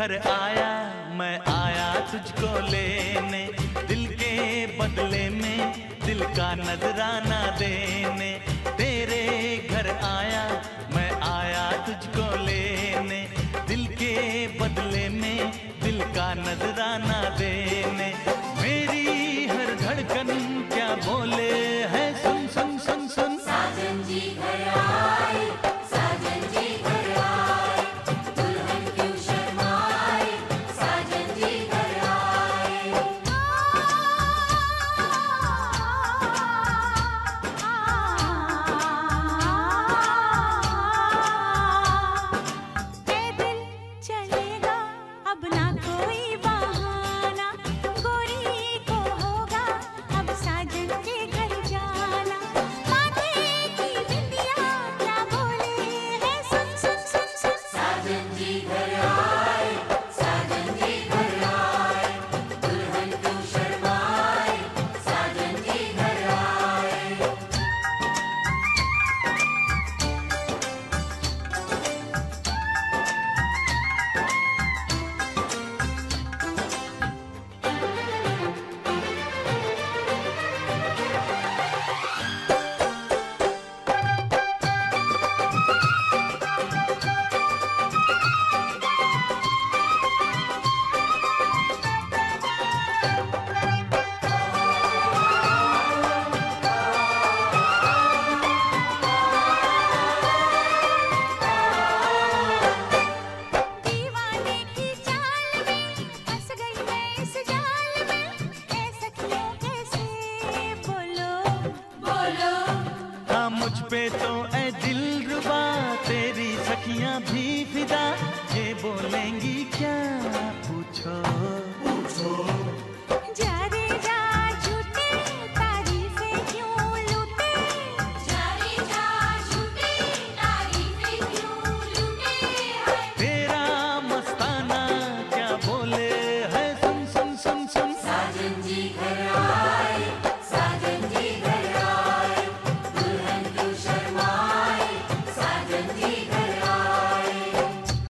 घर आया, मैं आया तुझको लेने, दिल के बदले में दिल का नजराना देने। तेरे घर आया, मैं आया तुझको लेने, दिल के बदले में दिल का नजराना देने। मेरी हर धड़कन क्या बोले है, सुन सुन सुन सुन। साजन जी घर आए, साजन जी घर आए, दुल्हन क्यों शर्माए, साजन जी घर आए। पैदल चलेगा अब ना कोई बहाना, गोरी को होगा अब साजन के घर जाना। माथे की बिंदिया क्या बोले है, सुन सुन सुन सुन। साजन जी घर आए, साजन जी घर आए, दुल्हन क्यों शर्माए, साजन जी घर आए। दीवाने की चाल में फंस गई मैं इस जाल में, ऐ सखियों कैसे बोलो बोलो हाँ मुझ पे तो ऐ दिलरुबा, तेरी सखियां भी फिदा, ये बोलेंगी क्या पूछो।